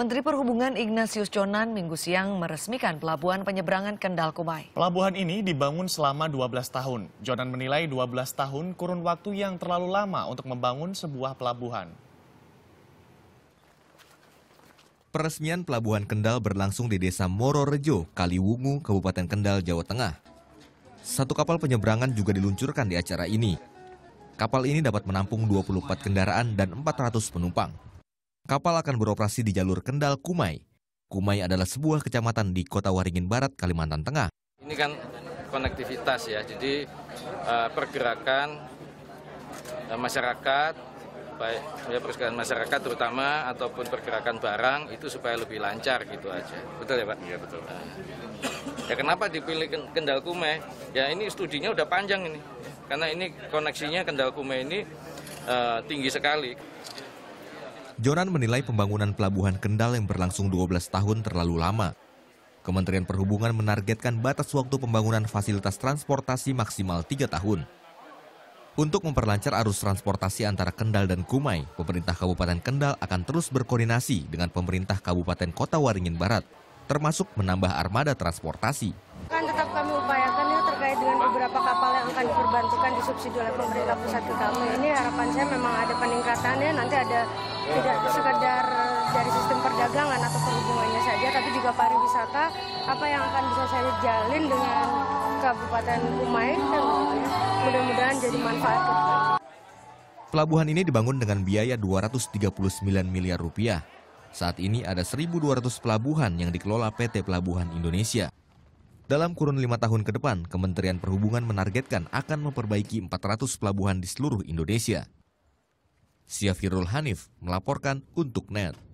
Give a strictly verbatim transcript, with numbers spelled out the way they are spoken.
Menteri Perhubungan Ignatius Jonan minggu siang meresmikan pelabuhan penyeberangan Kendal Kumai. Pelabuhan ini dibangun selama dua belas tahun. Jonan menilai dua belas tahun kurun waktu yang terlalu lama untuk membangun sebuah pelabuhan. Peresmian Pelabuhan Kendal berlangsung di Desa Mororejo, Kaliwungu, Kabupaten Kendal, Jawa Tengah. Satu kapal penyeberangan juga diluncurkan di acara ini. Kapal ini dapat menampung dua puluh empat kendaraan dan empat ratus penumpang. Kapal akan beroperasi di jalur Kendal Kumai. Kumai adalah sebuah kecamatan di Kota Waringin Barat, Kalimantan Tengah. Ini kan konektivitas ya, jadi uh, pergerakan uh, masyarakat, baik ya pergerakan masyarakat terutama ataupun pergerakan barang itu supaya lebih lancar gitu aja. Betul ya Pak? Iya betul. Uh, ya kenapa dipilih Kendal Kumai? Ya ini studinya udah panjang ini, karena ini koneksinya Kendal Kumai ini uh, tinggi sekali. Jonan menilai pembangunan pelabuhan Kendal yang berlangsung dua belas tahun terlalu lama. Kementerian Perhubungan menargetkan batas waktu pembangunan fasilitas transportasi maksimal tiga tahun. Untuk memperlancar arus transportasi antara Kendal dan Kumai, pemerintah Kabupaten Kendal akan terus berkoordinasi dengan pemerintah Kabupaten Kota Waringin Barat, termasuk menambah armada transportasi. Kan tetap kami upayakan ya terkait dengan beberapa kapal yang akan diperbantukan disubsidi oleh pemerintah pusat ke kami. Ini harapan saya memang ada peningkatannya, nanti ada tidak sekedar dari sistem perdagangan atau perhubungannya saja, tapi juga pariwisata, apa yang akan bisa saya jalin dengan Kabupaten Kumai, dan mudah-mudahan jadi manfaat. Pelabuhan ini dibangun dengan biaya dua ratus tiga puluh sembilan miliar rupiah. Saat ini ada seribu dua ratus pelabuhan yang dikelola P T Pelabuhan Indonesia. Dalam kurun lima tahun ke depan, Kementerian Perhubungan menargetkan akan memperbaiki empat ratus pelabuhan di seluruh Indonesia. Syafirul Hanif melaporkan untuk N E T.